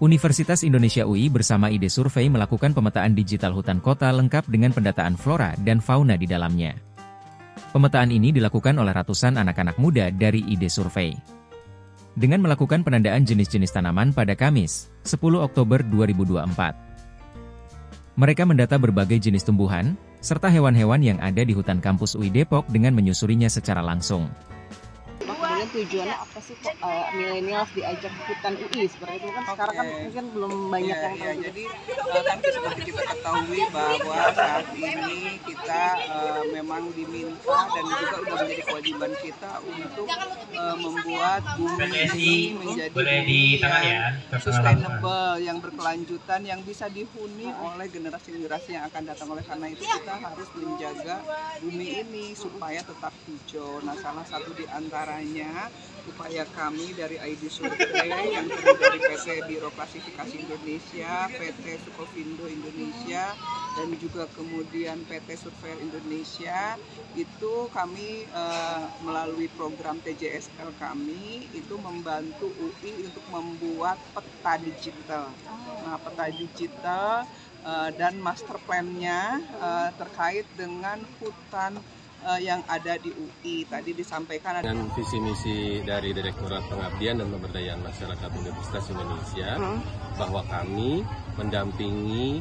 Universitas Indonesia UI bersama Ide Survei melakukan pemetaan digital hutan kota lengkap dengan pendataan flora dan fauna di dalamnya. Pemetaan ini dilakukan oleh ratusan anak-anak muda dari Ide Survei. Dengan melakukan penandaan jenis-jenis tanaman pada Kamis, 10 Oktober 2024. Mereka mendata berbagai jenis tumbuhan, serta hewan-hewan yang ada di hutan kampus UI Depok dengan menyusurinya secara langsung. Kemudian tujuannya apa sih kok milenial diajak hutan UI seperti itu kan sekarang kan mungkin belum banyak yang tahu. Jadi kan seperti kita ketahui bahwa saat ini kita memang diminta dan juga sudah menjadi kewajiban kita untuk membuat bumi ini menjadi bumi yang sustainable, yang berkelanjutan, yang bisa dihuni oleh generasi-generasi yang akan datang. Oleh karena itu kita harus menjaga bumi ini supaya tetap hijau. Nah, salah satu di antaranya upaya kami dari Ide Survei yang terdiri dari PT Biro Klasifikasi Indonesia, PT Sukovindo Indonesia, dan juga kemudian PT Surveyor Indonesia, itu kami melalui program TJSL kami itu membantu UI untuk membuat peta digital. Nah, peta digital dan master plan-nya terkait dengan hutan yang ada di UI. Tadi disampaikan dengan visi misi dari Direktorat Pengabdian dan Pemberdayaan Masyarakat Universitas Indonesia bahwa kami mendampingi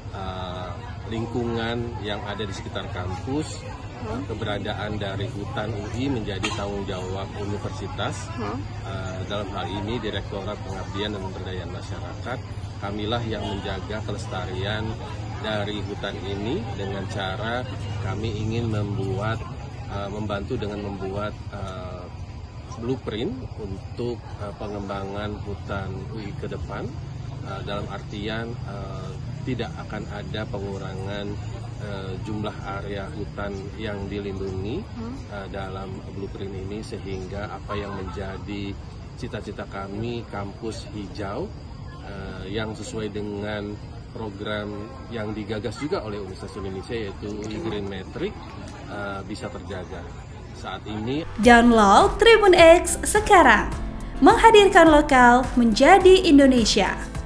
lingkungan yang ada di sekitar kampus. Keberadaan dari hutan UI menjadi tanggung jawab universitas. Dalam hal ini Direktorat Pengabdian dan Pemberdayaan Masyarakat, kamilah yang menjaga kelestarian dari hutan ini dengan cara kami ingin membantu dengan membuat blueprint untuk pengembangan hutan UI ke depan, dalam artian tidak akan ada pengurangan jumlah area hutan yang dilindungi dalam blueprint ini, sehingga apa yang menjadi cita-cita kami kampus hijau yang sesuai dengan program yang digagas juga oleh Universitas Indonesia yaitu Green Metric bisa terjaga. Saat ini download Tribun X sekarang, menghadirkan lokal menjadi Indonesia.